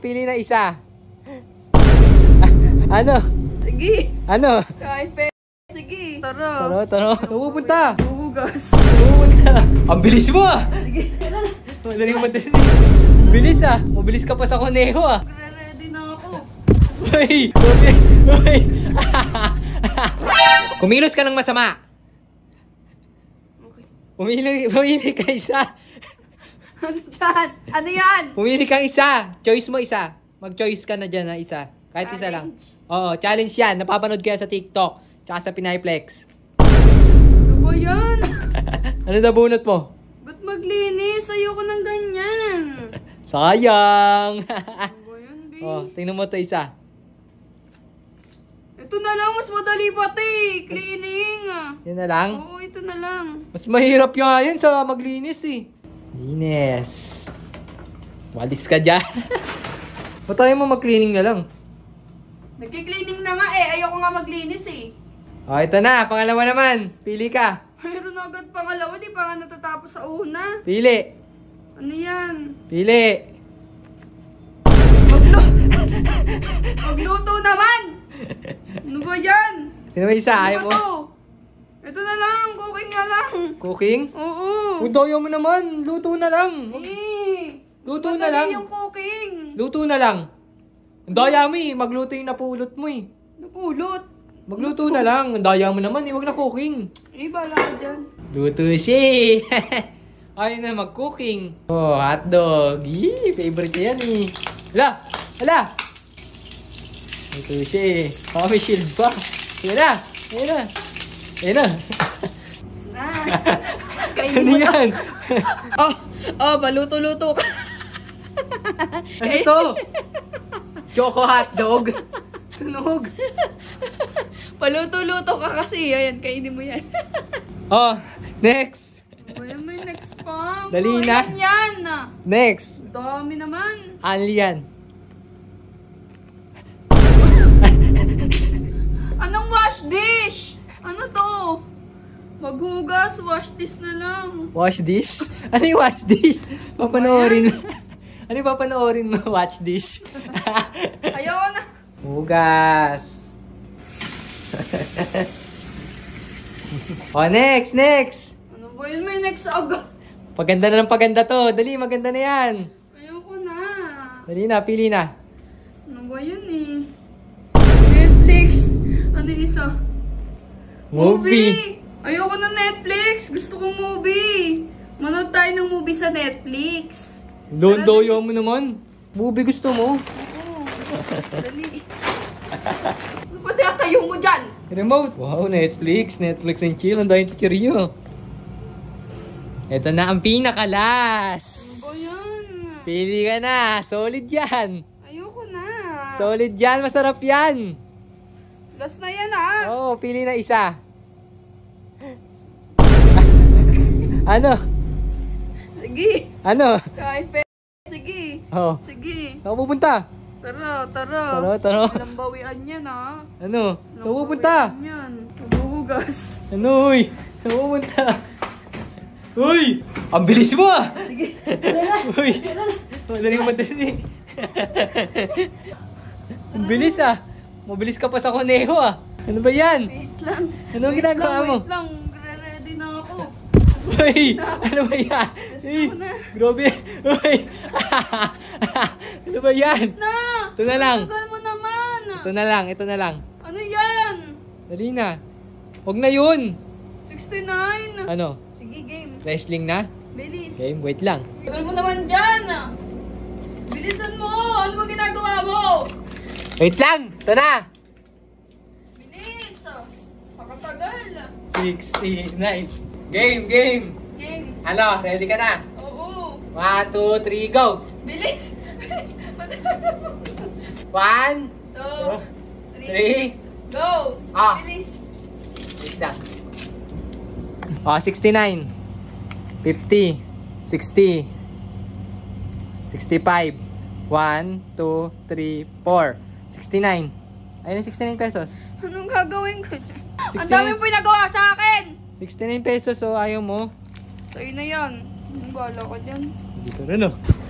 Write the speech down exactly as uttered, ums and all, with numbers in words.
pili na isa. Ano? Sige. Ano? Kahit pe... Sige. Tara. Tara, tara. Pupunta. Hugas. Pupunta. Ang bilis mo ah. Sige. Tara. Madaling madali. Bilis ah. Mabilis ka pa sa kuneho ah. Ready na ako. Uy! Uy! Uy! Kumilos ka ng masama. Okay. Pumili, pumili ka isa. Ano dyan? Ano yan? Pumili kang isa. Choice mo isa. Mag-choice ka na dyan na isa. Kahit isa lang. Oo, challenge yan. Napapanood ko yan sa TikTok. Tsaka sa Pinayplex. Ano ba yan? Ano na bunot mo? Ba't maglinis? Ayoko ng ganyan. Sayang! Ano ba yan, B? Oh, tingnan mo to isa. Ito na lang. Mas madali pati. Cleaning. Yan na lang? Oo, ito na lang. Mas mahirap nga yan sa maglinis eh. Linis. Walis ka dyan. Ba't tayo mo mag-cleaning na lang? Nagki-cleaning na nga eh. Ayoko nga maglinis eh. O, ito na. Pangalawa naman. Pili ka. Mayroon agad pangalawa. Di pa nga natatapos sa una. Pili. Ano yan? Pili. Magluto. Magluto naman. Ano ba yan? Sino ba isa? Ayaw Ano mo? ba to? Ito na lang. Cooking na lang. Cooking? Oo. Kung ayaw mo naman. Luto na lang. Eh. Luto mas na lang. madali yung cooking. Luto na lang. Ang daya mo eh. Magluto yung napulot mo eh. Napulot. Magluto na lang. Ang daya mo naman eh. Huwag na cooking. Eh, bala ka dyan. Luto siya eh. Ayaw na mag-cooking. Oh, hotdog. Yee, favorite niya yan eh. Hala! Hala! Luto siya eh. Oh, may shield pa. Ayan na! Ayan na! Ayan na! Ah. Ano Kainin mo yan? Oh, oh, baluto-luto ka. Ano to? Choco hotdog? Sunog. Paluto-luto ka kasi. Ayan, kainin mo yan. Oh, next. Uy, may next pa. Dali Oh, na. Yan, yan. Next. Dami naman. Anli yan. Anong wash dish? Ano to? Maghugas, wash dish na lang. Wash dish? Ano yung wash dish? Papanoorin mo. Ano yung papanoorin mo? Watch dish? Ayoko na. Hugas. Oh, next, next. Ano ba yun? May next agad. Paganda na ng paganda to. Dali, maganda na yan. Ayoko na. Dali na, pili na. Ano ba yun eh? Netflix. Ano yung isa? Movie. Ayoko na Netflix. Gusto kong movie. Manood tayo ng movie sa Netflix. Doon-doyo mo naman. Movie gusto mo. Oo. Dali. Ano ba tayo kayo mo dyan? Remote. Wow, Netflix. Netflix and chill. Ang dahil teacheryo. Ito na ang pinakalas. Ano ba yan? Pili ka na. Solid yan. Ayoko na. Solid yan. Masarap yan. Last na yan ah. Oo, oh, pili na isa. Ano? Sige. Ano? Kahit pe... Sige. Oh. Sige. Saan pupunta? Tara, tara. Tara, tara. Walang bawian yan ah. Ano? Walang Saan pupunta? bawian yan. Mabuhugas. Ano, uy? Saan pupunta? Uy! Ang bilis mo ah! Sige. Tara. Uy! Madali madali. Ang bilis ah. Mabilis ka pa sa kuneho ah. Ano ba yan? Wait lang. Ano Wait ginagawa lang, mo? Wait lang. Ready na ako. Uy! Ano ba yan? Yes, Uy! na. Grabe! Uy! Ano ba yan? Na! Ito na lang. Tagal mo naman. Ito na lang, ito na lang. Ano yan? Dali na. Huwag na yun. sixty-nine. Ano? Sige, game. Wrestling na? Bilis. Game, wait lang. Tagal mo naman dyan. Bilisan mo. Ano ba ginagawa mo? Wait lang! Ito na! Bilis. Pakatagal. sixty-nine. Game, game! Game. Ano, ready ka na? Oo. one, two, three, go! Bilis. Bilis. one, Two. three, Go. Ah. Bilis. wait lang. Oh, sixty-nine. fifty. sixty. sixty-five. one, two, three, four. sixty-nine. Ayun na sixty-nine pesos. Anong gagawin ko dyan? Ang sixty-nine. dami po nagawa sa akin. sixty-nine pesos, so ayaw mo. Sa'yo na yan. Ang bala ka dyan. Dito rin, oh.